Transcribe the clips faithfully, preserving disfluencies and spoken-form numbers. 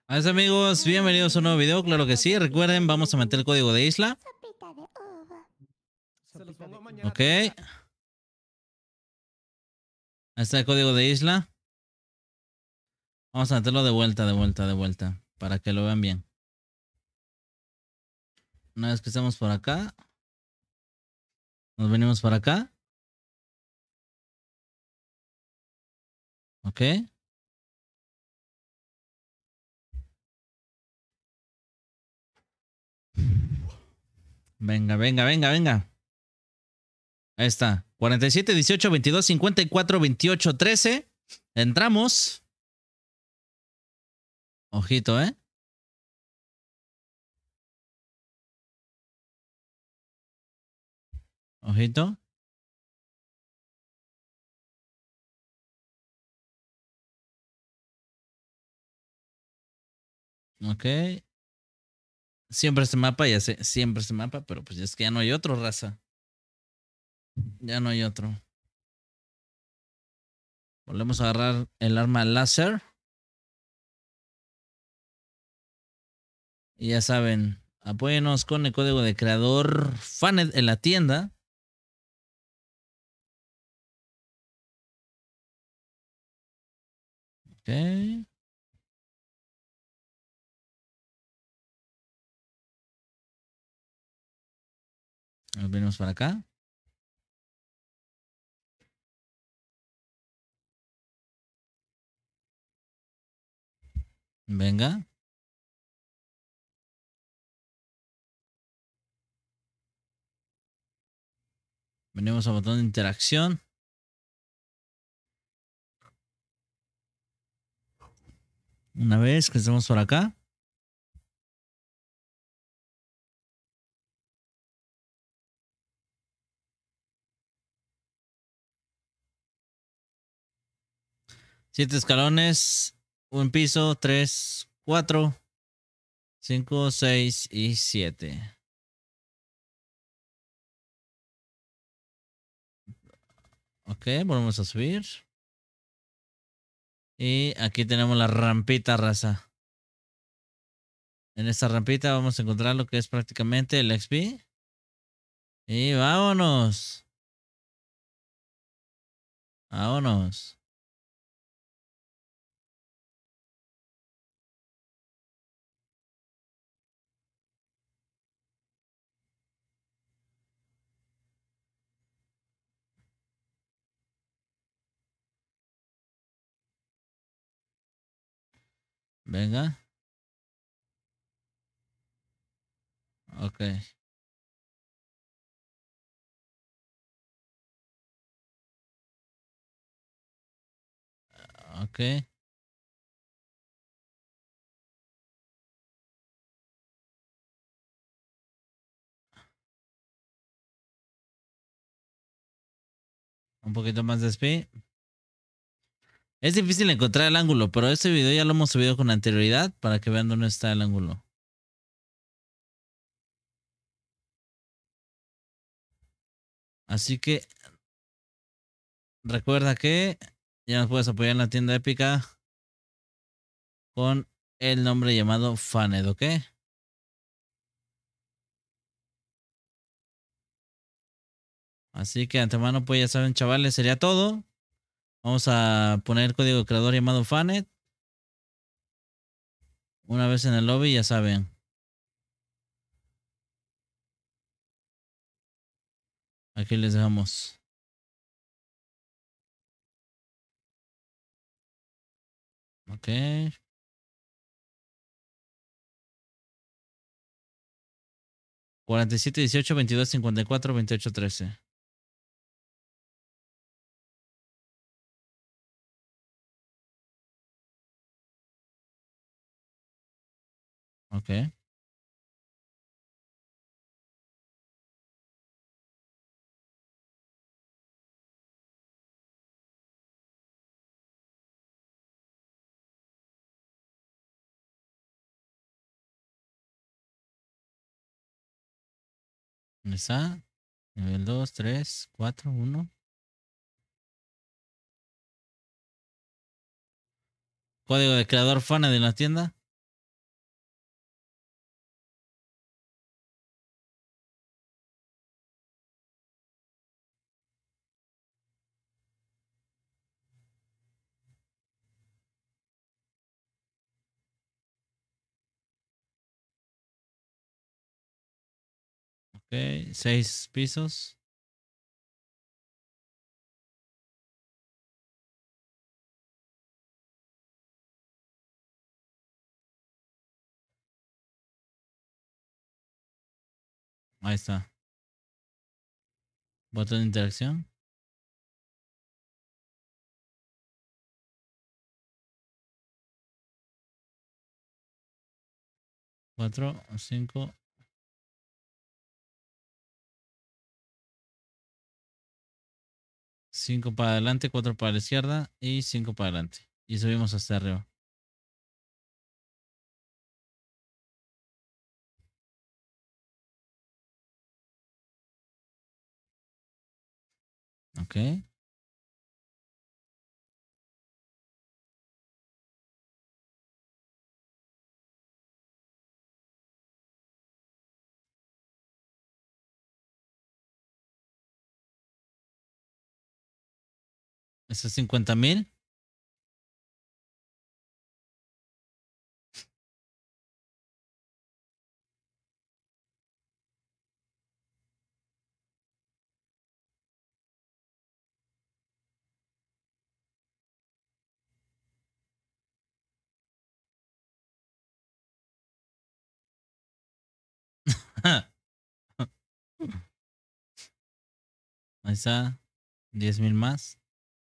Hola amigos, bienvenidos a un nuevo video, claro que sí. Recuerden, vamos a meter el código de isla. Se los pongo mañana. Ok. Ahí está el código de isla. Vamos a meterlo de vuelta, de vuelta, de vuelta. Para que lo vean bien. Una vez que estemos por acá. Nos venimos para acá. Ok. Venga, venga, venga, venga. Ahí está. cuarenta y siete, dieciocho, veintidós, cincuenta y cuatro, veintiocho, trece. Entramos. Ojito, ¿eh? Ojito. Ok. Siempre este mapa, ya sé, siempre este mapa, pero pues es que ya no hay otro, raza. Ya no hay otro. Volvemos a agarrar el arma láser. Y ya saben, apóyenos con el código de creador Fanet en la tienda. Ok. Nos venimos para acá. Venga. Venimos al botón de interacción. Una vez que estemos por acá. Siete escalones. Un piso. Tres. Cuatro. Cinco. Seis. Y siete. Ok. Volvemos a subir. Y aquí tenemos la rampita, raza. En esta rampita vamos a encontrar lo que es prácticamente el X P. Y vámonos. Vámonos. Venga. Ok. Ok. Un poquito más de speed. Es difícil encontrar el ángulo, pero este video ya lo hemos subido con anterioridad para que vean dónde está el ángulo. Así que recuerda que ya nos puedes apoyar en la tienda épica con el nombre llamado Faned, ¿ok? Así que antemano, pues ya saben, chavales, sería todo. Vamos a poner el código creador llamado Faned. Una vez en el lobby, ya saben. Aquí les dejamos. Ok. cuarenta y siete, dieciocho, veintidós, cincuenta y cuatro, veintiocho, trece. Ok. ¿Dónde está? Nivel dos, tres, cuatro, uno. Código de creador Faned en la tienda. Ok, seis pisos. Ahí está. Botón de interacción. Cuatro, cinco. Cinco para adelante, cuatro para la izquierda y cinco para adelante. Y subimos hasta arriba. Ok. ¿Eso es cincuenta mil? Ahí está. diez mil más.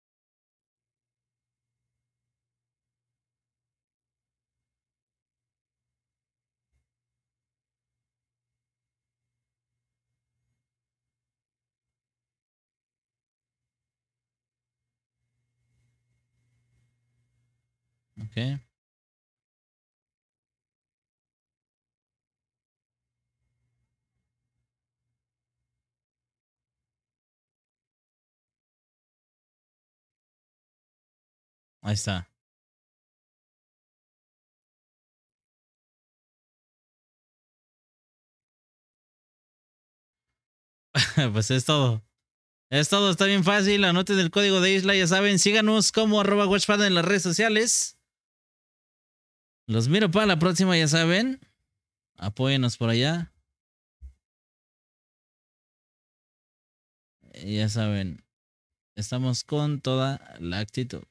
Ok. Ahí está. Pues es todo. Es todo, está bien fácil. Anoten el código de Isla, ya saben. Síganos como arroba watchpad en las redes sociales. Los miro para la próxima, ya saben. Apóyenos por allá. Y ya saben, estamos con toda la actitud.